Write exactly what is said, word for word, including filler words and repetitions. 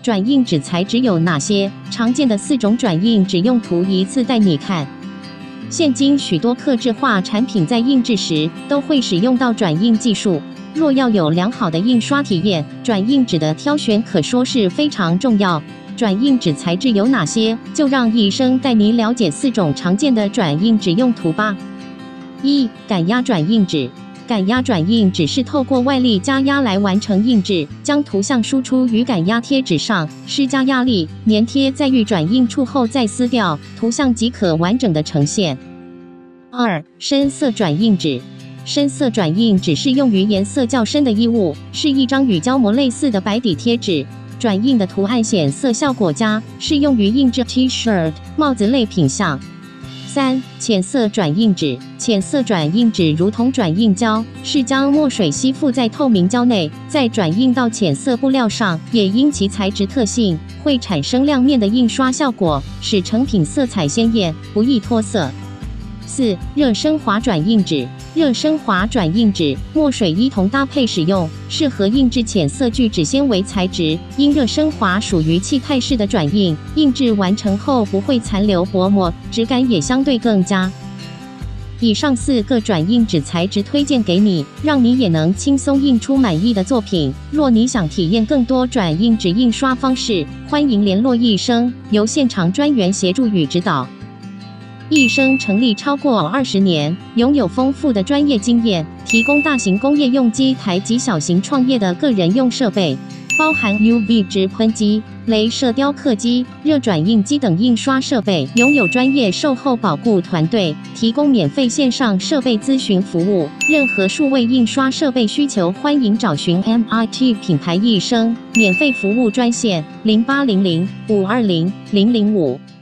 转印纸材质有哪些？常见的四种转印纸用途一次带你看。现今许多客制化产品在印制时都会使用到转印技术。若要有良好的印刷体验，转印纸的挑选可说是非常重要。转印纸材质有哪些？就让医生带你了解四种常见的转印纸用途吧。一、感压转印纸。感压转印纸是透过外力加压来完成印制，将图像输出于感压贴纸上，施加压力，粘贴在预转印处后再撕掉，图像即可完整的呈现。二、深色转印纸。深色转印纸是用于颜色较深的衣物，是一张与胶膜类似的白底贴纸，转印的图案显色效果佳，适用于印制 T-shirt、帽子类品项。三、浅色转印纸。浅色转印纸如同转印胶，是将墨水吸附在透明胶内，再转印到浅色布料上，也因其材质特性，会产生亮面的印刷效果，使成品色彩鲜艳，不易脱色。四、热升华转印纸。热升华转印纸，墨水一同搭配使用，适合印制浅色聚酯纤维材质。因热升华属于气态式的转印，印制完成后不会残留薄膜，质感也相对更佳。以上四个转印纸材质推荐给你，让你也能轻松印出满意的作品。若你想体验更多转印纸印刷方式，欢迎联络易生，由现场专员协助与指导。易生成立超过二十年，拥有丰富的专业经验，提供大型工业用机台及小型创业的个人用设备，包含 U V 直喷机、雷射雕刻机、热转印机等印刷设备，拥有专业售后保固团队，提供免费线上设备咨询服务。任何数位印刷设备需求，欢迎找寻 M I T 品牌易生免费服务专线零八零零五二零零零五。